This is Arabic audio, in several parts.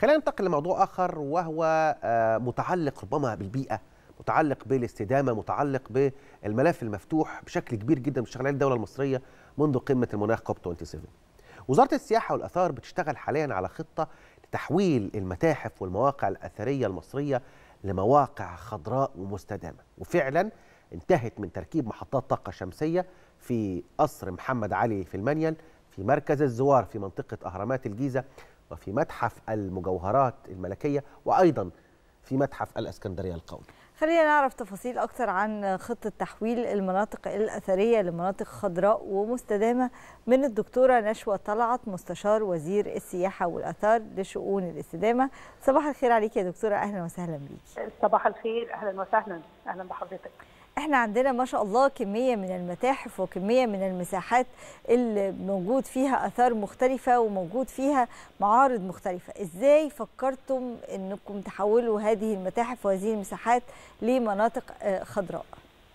خلينا ننتقل لموضوع آخر، وهو متعلق ربما بالبيئة، متعلق بالاستدامة، متعلق بالملف المفتوح بشكل كبير جدا من شغلات الدولة المصرية منذ قمة المناخ كوب 27. وزارة السياحة والآثار بتشتغل حاليا على خطة لتحويل المتاحف والمواقع الأثرية المصرية لمواقع خضراء ومستدامة، وفعلا انتهت من تركيب محطات طاقة شمسية في قصر محمد علي في المنيل، في مركز الزوار في منطقة أهرامات الجيزة، وفي متحف المجوهرات الملكية، وأيضا في متحف الإسكندرية القومي. خلينا نعرف تفاصيل أكتر عن خطة تحويل المناطق الأثرية لمناطق خضراء ومستدامة من الدكتورة نشوى طلعت، مستشار وزير السياحة والآثار لشؤون الاستدامة. صباح الخير عليك يا دكتورة، أهلا وسهلا بيك. صباح الخير، أهلا وسهلا، أهلا بحضرتك. احنا عندنا ما شاء الله كمية من المتاحف وكمية من المساحات اللي موجود فيها آثار مختلفة وموجود فيها معارض مختلفة. ازاي فكرتم انكم تحولوا هذه المتاحف وهذه المساحات لمناطق خضراء؟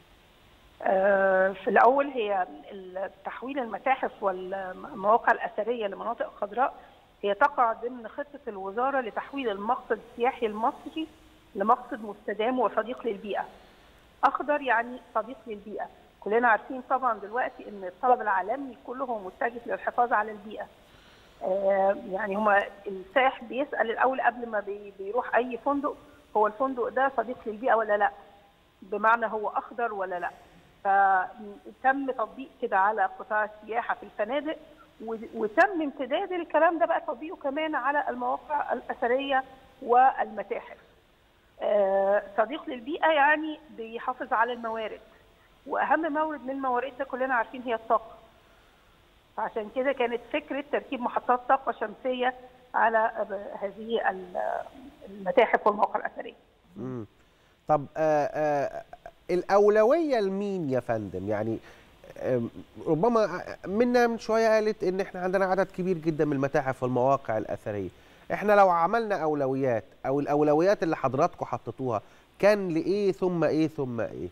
في الأول هي تحويل المتاحف والمواقع الأثرية لمناطق خضراء هي تقع ضمن خطة الوزارة لتحويل المقصد السياحي المصري لمقصد مستدام وصديق للبيئة. أخضر يعني صديق للبيئة. كلنا عارفين طبعا دلوقتي ان الطلب العالمي كله متجه للحفاظ على البيئة. يعني هما السائح بيسأل الأول قبل ما بيروح أي فندق، هو الفندق ده صديق للبيئة ولا لا؟ بمعنى هو أخضر ولا لا؟ فتم تطبيق كده على قطاع السياحة في الفنادق، وتم امتداد الكلام ده بقى تطبيقه كمان على المواقع الأثرية والمتاحف. صديق للبيئة يعني بيحافظ على الموارد، وأهم مورد من الموارد ده كلنا عارفين هي الطاقة. فعشان كده كانت فكرة تركيب محطات طاقة شمسية على هذه المتاحف والمواقع الأثرية. طب الأولوية لمين يا فندم؟ يعني ربما منا من شوية قالت إن إحنا عندنا عدد كبير جدا من المتاحف والمواقع الأثرية. احنا لو عملنا اولويات او الاولويات اللي حضراتكم حطيتوها كان لايه ثم ايه ثم ايه؟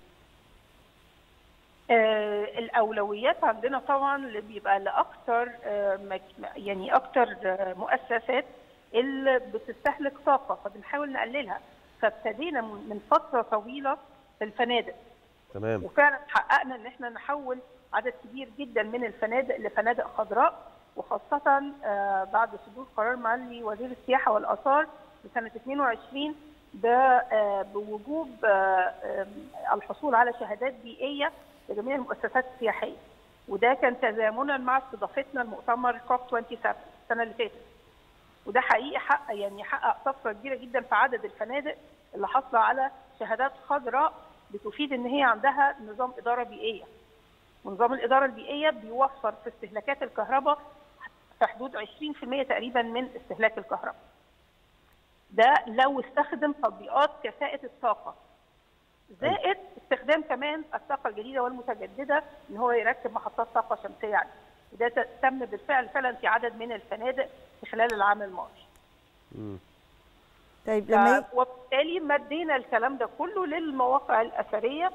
الاولويات عندنا طبعا اللي بيبقى لاكثر يعني اكثر مؤسسات اللي بتستهلك طاقه فبنحاول نقللها. فابتدينا من فتره طويله في الفنادق. تمام. وفعلا حققنا ان احنا نحول عدد كبير جدا من الفنادق لفنادق خضراء، وخاصة بعد صدور قرار معالي وزير السياحة والآثار لسنة 22 ده بوجوب الحصول على شهادات بيئية لجميع المؤسسات السياحية. وده كان تزامنا مع استضافتنا المؤتمر كوب 27 السنة اللي فاتت. وده حقيقي حقق طفرة كبيرة جدا في عدد الفنادق اللي حصل على شهادات خضراء بتفيد ان هي عندها نظام إدارة بيئية. ونظام الإدارة البيئية بيوفر في استهلاكات الكهرباء في حدود 20% تقريبا من استهلاك الكهرباء. ده لو استخدم تطبيقات كفاءة الطاقة. زائد استخدام كمان الطاقة الجديدة والمتجددة ان هو يركب محطات طاقة شمسية عليه. وده تم بالفعل فعلا في عدد من الفنادق في خلال العام الماضي. طيب وبالتالي مدينا الكلام ده كله للمواقع الأثرية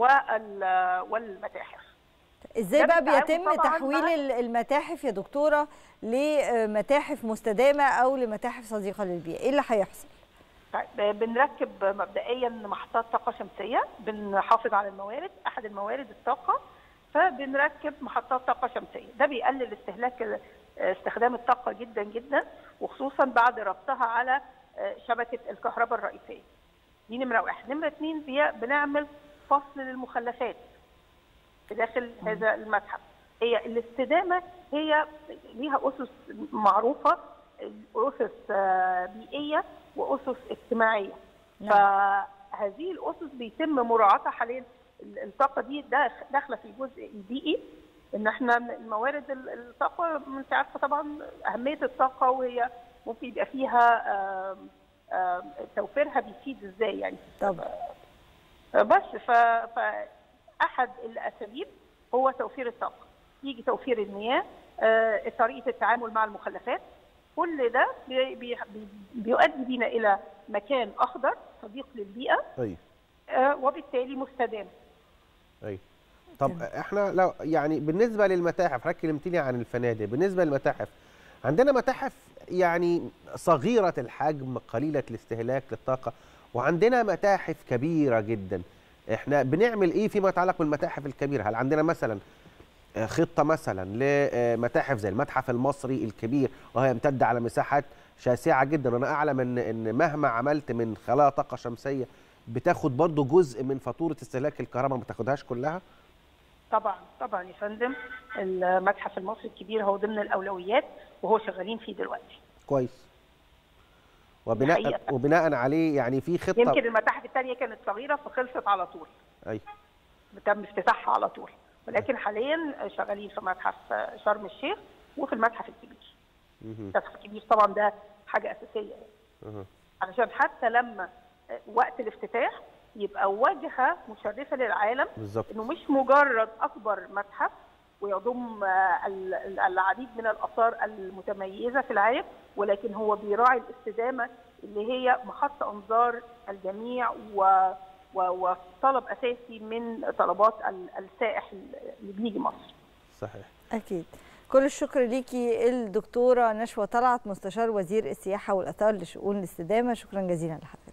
والمتاحف. ازاي بقى بيتم تحويل المتاحف يا دكتورة لمتاحف مستدامة او لمتاحف صديقة للبيئة؟ ايه اللي هيحصل؟ طيب بنركب مبدئيا محطات طاقة شمسية، بنحافظ على الموارد، احد الموارد الطاقة، فبنركب محطات طاقة شمسية. ده بيقلل استخدام الطاقة جدا جدا، وخصوصا بعد ربطها على شبكة الكهرباء الرئيسية. دي نمرة واحد. نمرة اتنين بنعمل فصل للمخلفات في داخل هذا المتحف. هي الاستدامة هي ليها أسس معروفة، أسس بيئية وأسس اجتماعية. فهذه الأسس بيتم مراعاتها حاليا. الطاقة دي داخلة في الجزء البيئي، إن احنا موارد الطاقة انت عارفة طبعا أهمية الطاقة، وهي ممكن يبقى فيها توفيرها بيفيد ازاي يعني. طبعا. بس فأحد الأساليب هو توفير الطاقة. يجي توفير المياه، طريقة التعامل مع المخلفات، كل ده بيؤدي بينا إلى مكان أخضر صديق للبيئة. وبالتالي مستدام. طب احنا لو يعني بالنسبة للمتاحف، حضرتك كلمتني عن الفنادق، بالنسبة للمتاحف عندنا متاحف يعني صغيرة الحجم قليلة الاستهلاك للطاقة، وعندنا متاحف كبيرة جدا. احنا بنعمل ايه فيما يتعلق بالمتاحف الكبيرة؟ هل عندنا مثلا خطة مثلا لمتاحف زي المتحف المصري الكبير وهي يمتد على مساحات شاسعة جدا، وانا اعلم ان مهما عملت من خلايا طاقة شمسية بتاخد برضو جزء من فاتورة استهلاك الكهرباء، ما بتاخدهاش كلها؟ طبعا يا فندم، المتحف المصري الكبير هو ضمن الاولويات وهو شغالين فيه دلوقتي. كويس. وبناء عليه يعني في خطه. يمكن المتاحف الثانيه كانت صغيره فخلصت على طول. ايوه. تم افتتاحها على طول، ولكن حاليا شغالين في متحف شرم الشيخ وفي المتحف الكبير. المتحف الكبير طبعا ده حاجه اساسيه علشان حتى لما وقت الافتتاح يبقى واجهه مشرفه للعالم. بالظبط. انه مش مجرد اكبر متحف ويضم العديد من الاثار المتميزه في العالم، ولكن هو بيراعي الاستدامه اللي هي محط انظار الجميع وطلب اساسي من طلبات السائح اللي بيجي مصر. صحيح. اكيد. كل الشكر ليكي الدكتوره نشوى طلعت، مستشار وزير السياحه والاثار لشؤون الاستدامه. شكرا جزيلا لحضرتك.